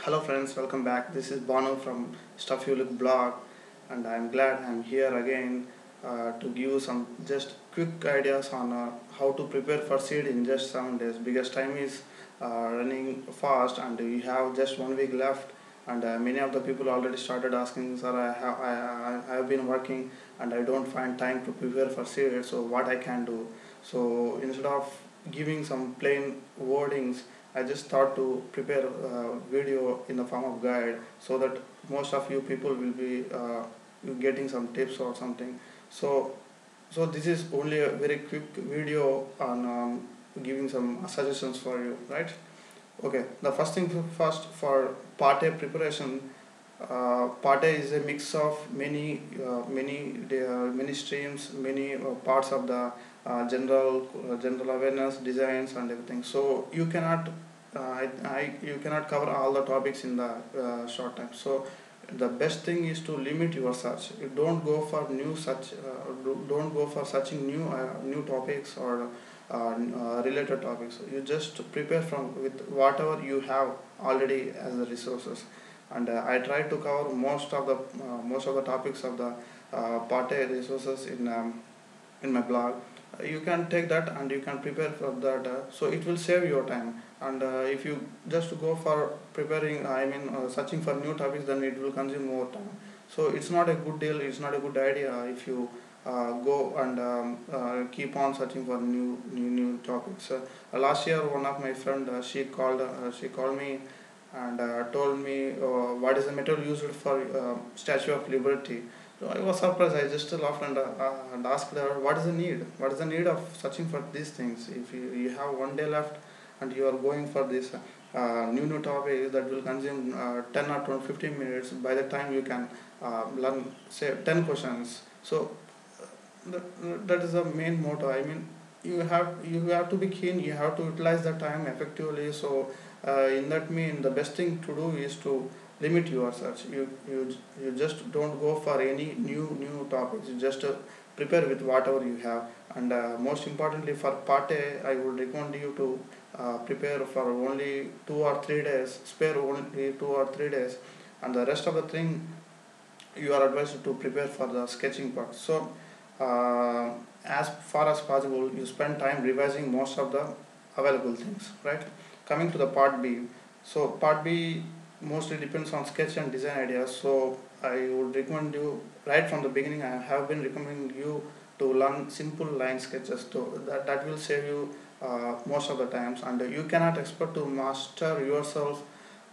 Hello friends, welcome back. This is Banu from Stuff You Look blog, and I'm glad I'm here again to give you some just quick ideas on how to prepare for seed in just 7 days because time is running fast and we have just 1 week left. And many of the people already started asking, sir, I have been working and I don't find time to prepare for seed, so what I can do? So instead of giving some plain wordings, I just thought to prepare a video in the form of guide so that most of you people will be getting some tips or something. So, so this is only a very quick video on giving some suggestions for you, right? Okay, the first thing first for part A preparation. Part A is a mix of many streams, many parts of the general awareness, designs, and everything. So you cannot you cannot cover all the topics in the short time. So the best thing is to limit your search. You don't go for new search. Don't go for searching new topics or related topics. You just prepare from with whatever you have already as the resources. And I try to cover most of the topics of the part A resources in my blog. You can take that and you can prepare for that, so it will save your time. And if you just go for preparing, searching for new topics, then it will consume more time. So it's not a good deal, it's not a good idea if you go and keep on searching for new topics. Last year one of my friend, she called me and told me what is the material used for Statue of Liberty. So I was surprised. I just laughed and asked her, what is the need? What is the need of searching for these things? If you have 1 day left and you are going for this new topic that will consume 10 or 20, 15 minutes, by the time you can learn, say, 10 questions. So that is the main motto. I mean, you have to be keen. You have to utilize the time effectively. So in that mean, the best thing to do is to limit your search. You just don't go for any new topics. You just prepare with whatever you have. And most importantly, for part A, I would recommend you to prepare for only 2 or 3 days. Spare only 2 or 3 days, and the rest of the thing you are advised to prepare for the sketching part. So as far as possible, you spend time revising most of the available things, right? Coming to the part B. So part B mostly depends on sketch and design ideas. So I would recommend you right from the beginning. I have been recommending you to learn simple line sketches. So that will save you most of the times, and you cannot expect to master yourself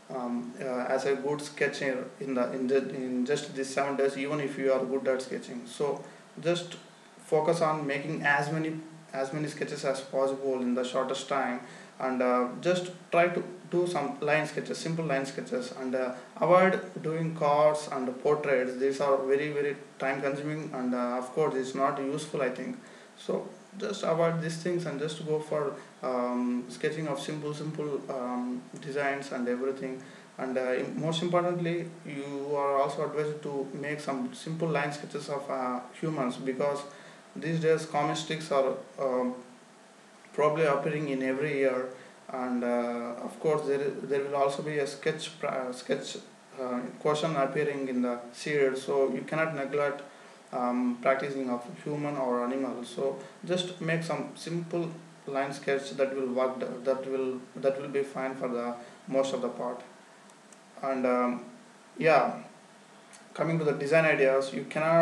as a good sketcher in just these 7 days, even if you are good at sketching. So just focus on making as many sketches as possible in the shortest time, and just try to do some line sketches, simple line sketches, and avoid doing cards and portraits. These are very time consuming, and of course it's not useful, I think. So just avoid these things and just go for sketching of simple designs and everything. And most importantly, you are also advised to make some simple line sketches of humans, because these days comic strips are probably appearing in every year. And of course there will also be a sketch question appearing in the series, so you cannot neglect practicing of human or animal. So just make some simple line sketch that will work, that will be fine for the most of the part. And yeah, coming to the design ideas,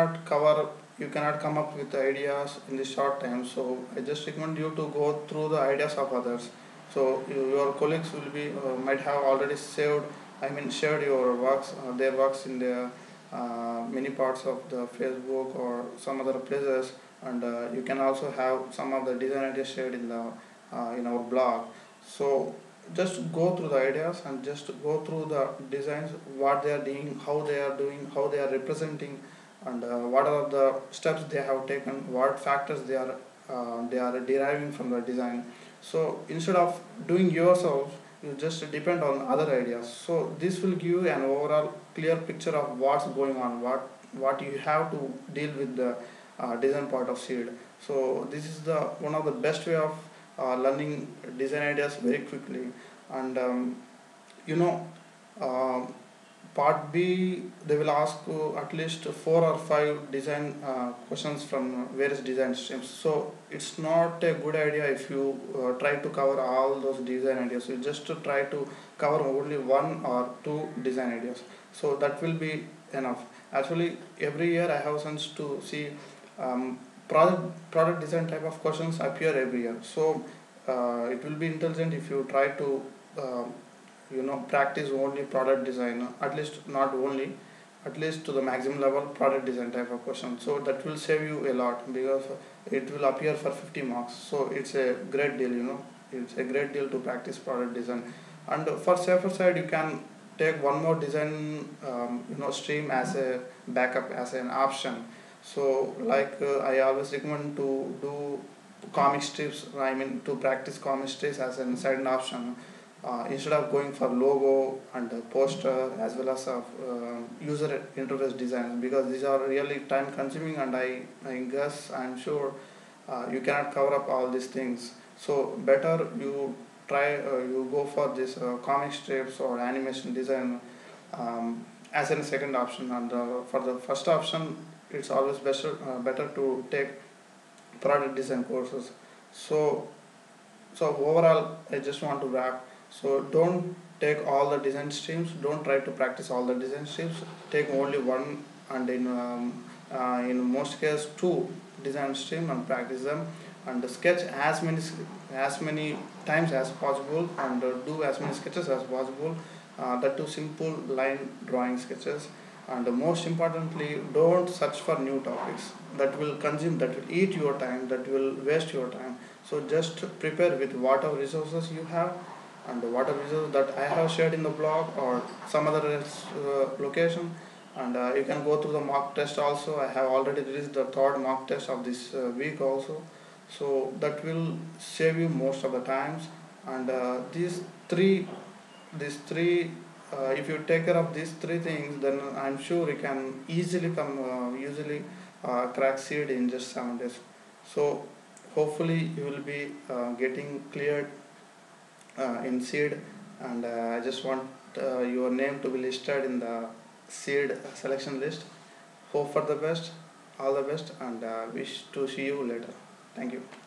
you cannot come up with the ideas in this short time. So I just recommend you to go through the ideas of others. So your colleagues will be might have already shared your works, their works in the many parts of the Facebook or some other places. And you can also have some of the design ideas shared in our blog. So just go through the ideas and just go through the designs, what they are doing, how they are representing, and what are the steps they have taken, what factors they are deriving from the design. So instead of doing yourself, you just depend on other ideas. So this will give you an overall clear picture of what's going on, what you have to deal with the design part of seed. So this is the one of the best way of learning design ideas very quickly. And you know Um, Part B, they will ask at least 4 or 5 design questions from various design streams. So it's not a good idea if you try to cover all those design ideas. You just to try to cover only 1 or 2 design ideas. So that will be enough. Actually, every year I have chance to see product design type of questions appear every year. So it will be intelligent if you try to practice only product design, at least not only, at least to the maximum level product design type of question. So that will save you a lot because it will appear for 50 marks. So it's a great deal, it's a great deal to practice product design. And for safer side, you can take one more design stream as a backup, as an option. So like I always recommend to do comic strips, I mean to practice comic strips as an second option, instead of going for logo and poster as well as user interface design, because these are really time consuming, and I guess I'm sure you cannot cover up all these things. So better you try you go for this comic strips or animation design as a second option, and for the first option it's always better to take product design courses. So so overall, I just want to wrap. So don't take all the design streams. Don't try to practice all the design streams. Take only one, and in most cases 2 design stream, and practice them, and sketch as many times as possible, and do as many sketches as possible. That too simple line drawing sketches. And most importantly, don't search for new topics that will consume, that will eat your time, that will waste your time. So just prepare with whatever resources you have, and whatever resources that I have shared in the blog or some other location. And you can go through the mock test also. I have already released the third mock test of this week also. So that will save you most of the times. And these three if you take care of these 3 things, then I'm sure you can easily crack seed in just 7 days. So hopefully you will be getting cleared in seed, and I just want your name to be listed in the seed selection list. Hope for the best, all the best, and wish to see you later. Thank you.